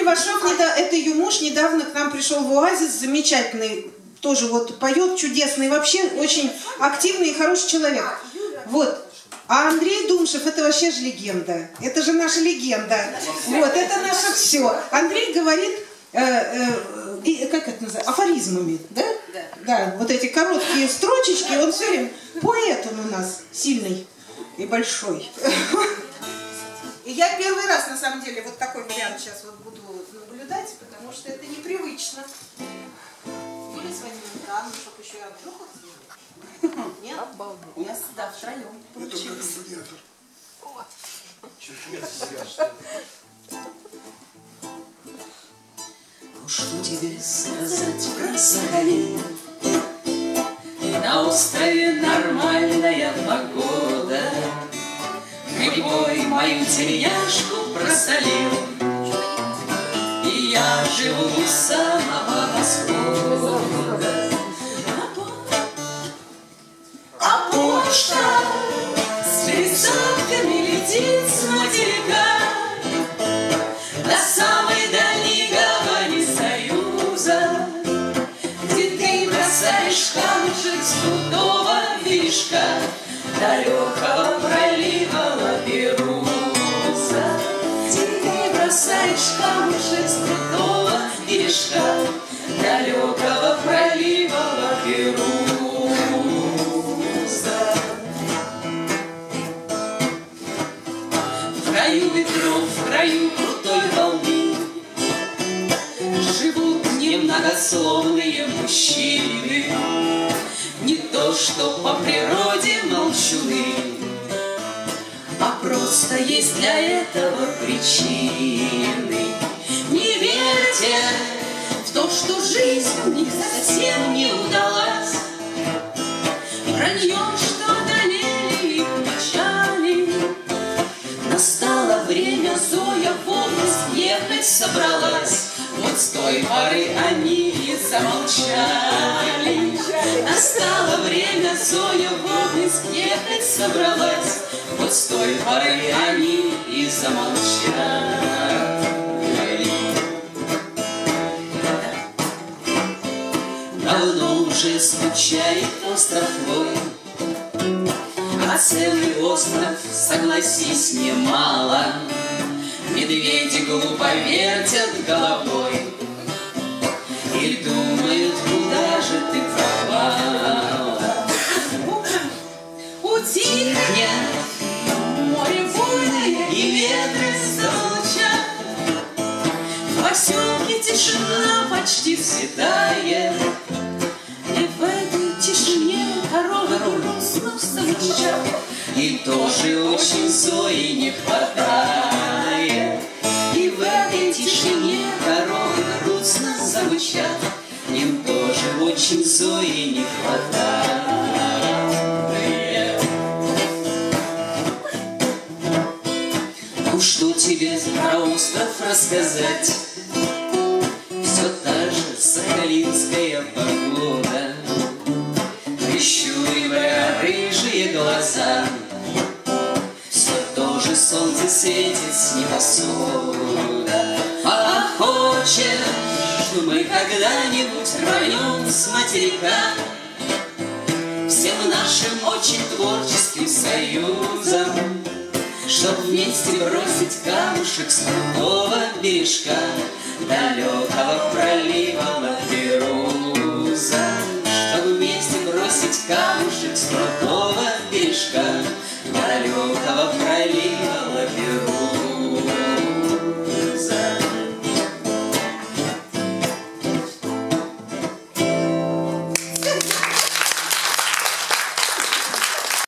Левашов, это ее муж, недавно к нам пришел в Оазис, замечательный, тоже вот поет чудесный, вообще очень активный и хороший человек. Вот. А Андрей Думшев, это вообще же легенда. Это же наша легенда. Вот, это наше все. Андрей говорит, как это называется, афоризмами, да? Да, вот эти короткие строчечки, он все время, поэт он у нас сильный и большой. И я первый раз, на самом деле, вот такой вариант сейчас вот буду наблюдать, потому что это непривычно. Юлия с вами, да, ну, чтобы еще и Андрюха сделал. Нет? У нас, да, втроем получилось. Ну что тебе сказать про Сахалин? На острове нормальная погода. Прибой мою тельняшку просолил, и я живу у самого восхода. А почта с пересадками летит с материка до самой дальней гавани Союза, где ты бросаешь камушек с крутого бережка далекого пролива Лаперуза. Ты бросаешь камушек с крутого бережка далекого пролива Лаперуза. В краю ветров, в краю крутой волны живут немногословные мужчины. Не то, что по природе молчуны, а просто есть для этого причины. Не верьте в то, что жизнь у них совсем не удалась. Вранье, что одолели их печали. Настало время, Зоя в область ехать собралась. Вот с той поры они и замолчали. Настало время, Зоя в область ехать собралась. Вот с той поры они и замолчали. Давно уже скучает остров твой, а целый остров, согласись, немало. Медведи глупо вертят головой и думают, куда же ты пропала. Утихнет море буйное и ветры замолчат. В поселке тишина почти взлетает, и в этой тишине коровы грустно замычат. И тоже очень Зои не хватает. И в этой тишине коровы грустно замычат. Им тоже очень Зои не хватает. Ну что тебе про остров рассказать? Все та же сахалинская погода, прищуривая рыжие глаза. Все то же солнце светит с небосвода. А хочешь, мы когда-нибудь рванем с материка всем нашим очень творческим союзом, чтоб вместе бросить камушек с крутого бережка далекого пролива Лаперуза. Чтоб вместе бросить камушек с крутого бережка далекого пролива